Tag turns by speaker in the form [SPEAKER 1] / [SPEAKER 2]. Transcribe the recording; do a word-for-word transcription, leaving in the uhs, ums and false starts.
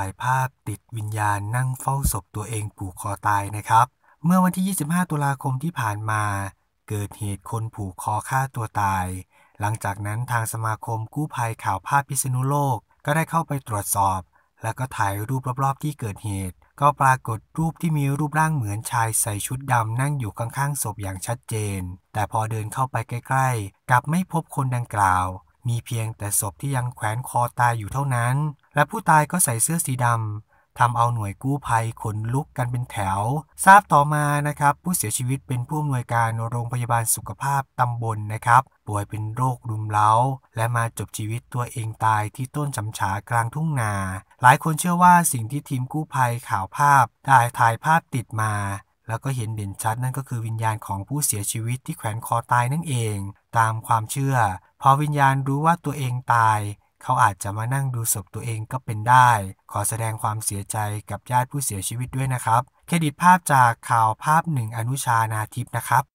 [SPEAKER 1] ถ่ายภาพติดวิญญาณนั่งเฝ้าศพตัวเองผูกคอตายนะครับเมื่อวันที่ยี่สิบห้าตุลาคมที่ผ่านมาเกิดเหตุคนผูกคอฆ่าตัวตายหลังจากนั้นทางสมาคมกู้ภัยข่าวภาพพิษณุโลกก็ได้เข้าไปตรวจสอบแล้วก็ถ่ายรูปรอบๆที่เกิดเหตุก็ปรากฏรูปที่มีรูปร่างเหมือนชายใส่ชุดดำนั่งอยู่ข้างๆศพอย่างชัดเจนแต่พอเดินเข้าไปใกล้ๆกลับไม่พบคนดังกล่าวมีเพียงแต่ศพที่ยังแขวนคอตายอยู่เท่านั้นและผู้ตายก็ใส่เสื้อสีดำทำเอาหน่วยกู้ภัยขนลุกกันเป็นแถวทราบต่อมานะครับผู้เสียชีวิตเป็นผู้อำนวยการโรงพยาบาลสุขภาพตำบลนะครับป่วยเป็นโรครุมเร้าและมาจบชีวิตตัวเองตายที่ต้นฉำฉากลางทุ่งนาหลายคนเชื่อว่าสิ่งที่ทีมกู้ภัยข่าวภาพได้ถ่ายภาพติดมาแล้วก็เห็นเด่นชัดนั่นก็คือวิญญาณของผู้เสียชีวิตที่แขวนคอตายนั่นเองตามความเชื่อพอวิญญาณรู้ว่าตัวเองตายเขาอาจจะมานั่งดูศพตัวเองก็เป็นได้ขอแสดงความเสียใจกับญาติผู้เสียชีวิตด้วยนะครับเครดิตภาพจากข่าวภาพหนึ่งอนุชานาทิพย์นะครับ